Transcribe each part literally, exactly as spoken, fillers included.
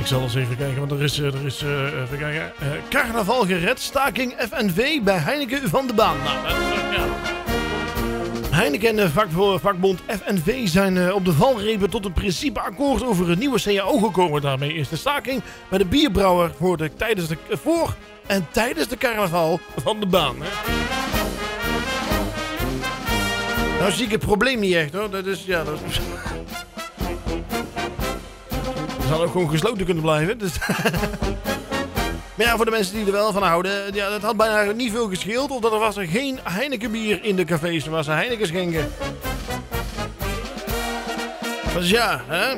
Ik zal eens even kijken, want er is, er is uh, even kijken, uh, carnaval gered, staking F N V bij Heineken van de baan. Nou, dat, uh, ja. Heineken en vak, vakbond F N V zijn uh, op de valrepen tot een principeakkoord over een nieuwe C A O gekomen. Daarmee is de staking bij de bierbrouwer voor, de, tijdens, de, voor en tijdens de carnaval van de baan. Hè. Nou zie ik het probleem niet echt hoor, dat is, ja, dat is... We zouden ook gewoon gesloten kunnen blijven. Dus maar ja, voor de mensen die er wel van houden, ja, dat had bijna niet veel gescheeld. Omdat er was er geen Heineken bier in de cafés waar ze Heineken schenken. Dus ja, hè.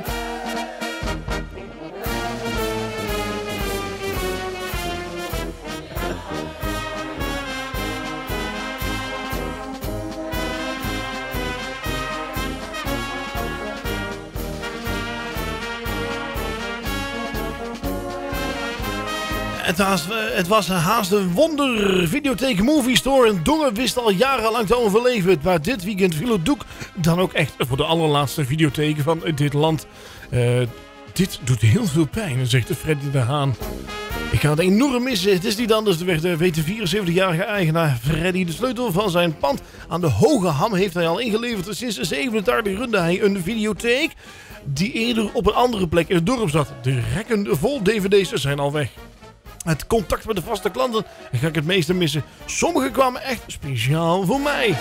Het was, het was haast een wonder. Videotheek Movie Store in Dongen wist al jarenlang te overleven. Maar dit weekend viel het doek dan ook echt voor de allerlaatste videotheek van dit land. Uh, dit doet heel veel pijn, zegt Freddy de Haan. Ik ga het enorm missen. Het is niet anders. Er weet de vierenzeventigjarige eigenaar Freddy de sleutel van zijn pand aan de Hoge Ham heeft hij al ingeleverd. Sinds zevenentachtig runde hij een videotheek die eerder op een andere plek in het dorp zat. De rekken vol D V D's zijn al weg. Het contact met de vaste klanten ga ik het meeste missen. Sommigen kwamen echt speciaal voor mij.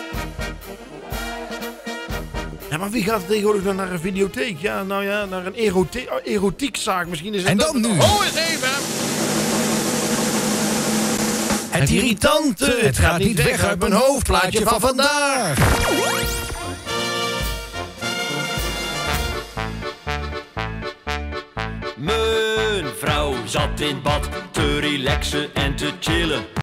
Ja, maar wie gaat er tegenwoordig dan naar een videotheek? Ja, nou ja, naar een erotie- erotiekzaak. Misschien is het... En dan nu. Oh, eens even. Het irritante, het gaat niet weg uit mijn hoofd. Plaatje van vandaag. Mijn vrouw zat in bad te relaxen en te chillen.